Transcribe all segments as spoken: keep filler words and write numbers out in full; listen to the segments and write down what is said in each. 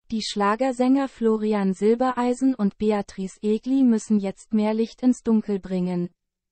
Die Schlagersänger Florian Silbereisen und Beatrice Egli müssen jetzt mehr Licht ins Dunkel bringen.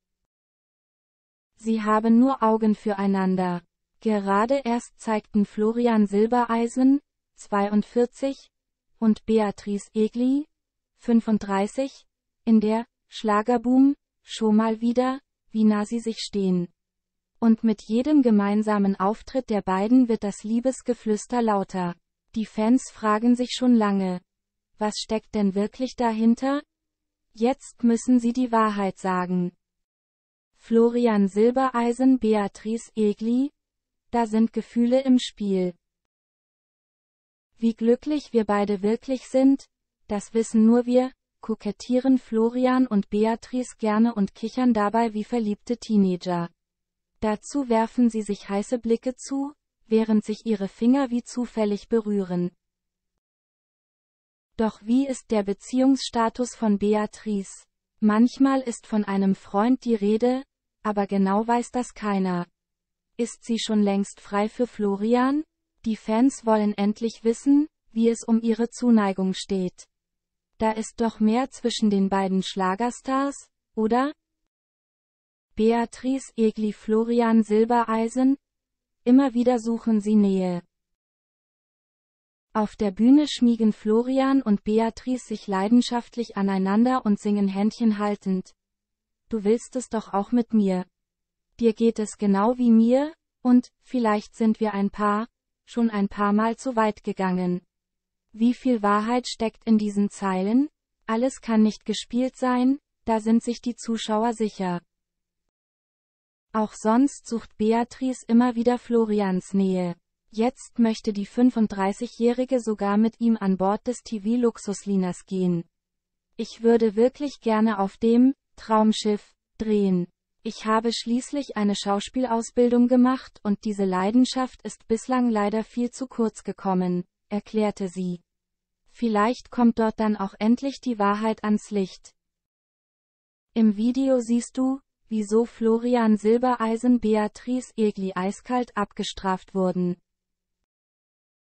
Sie haben nur Augen füreinander. Gerade erst zeigten Florian Silbereisen, zweiundvierzig, und Beatrice Egli, fünfunddreißig, in der Schlagerboom Show mal wieder, wie nah sie sich stehen. Und mit jedem gemeinsamen Auftritt der beiden wird das Liebesgeflüster lauter. Die Fans fragen sich schon lange: Was steckt denn wirklich dahinter? Jetzt müssen sie die Wahrheit sagen. Florian Silbereisen, Beatrice Egli: Da sind Gefühle im Spiel. Wie glücklich wir beide wirklich sind, das wissen nur wir, kokettieren Florian und Beatrice gerne und kichern dabei wie verliebte Teenager. Dazu werfen sie sich heiße Blicke zu, während sich ihre Finger wie zufällig berühren. Doch wie ist der Beziehungsstatus von Beatrice? Manchmal ist von einem Freund die Rede, aber genau weiß das keiner. Ist sie schon längst frei für Florian? Die Fans wollen endlich wissen, wie es um ihre Zuneigung steht. Da ist doch mehr zwischen den beiden Schlagerstars, oder? Beatrice Egli, Florian Silbereisen: Immer wieder suchen sie Nähe. Auf der Bühne schmiegen Florian und Beatrice sich leidenschaftlich aneinander und singen Händchen haltend: Du willst es doch auch mit mir. Dir geht es genau wie mir, und vielleicht sind wir ein Paar, schon ein paar Mal zu weit gegangen. Wie viel Wahrheit steckt in diesen Zeilen? Alles kann nicht gespielt sein, da sind sich die Zuschauer sicher. Auch sonst sucht Beatrice immer wieder Florians Nähe. Jetzt möchte die fünfunddreißigjährige sogar mit ihm an Bord des T V-Luxusliners gehen. Ich würde wirklich gerne auf dem Traumschiff drehen. Ich habe schließlich eine Schauspielausbildung gemacht und diese Leidenschaft ist bislang leider viel zu kurz gekommen, erklärte sie. Vielleicht kommt dort dann auch endlich die Wahrheit ans Licht. Im Video siehst du, wieso Florian Silbereisen Beatrice Egli eiskalt abgestraft wurden.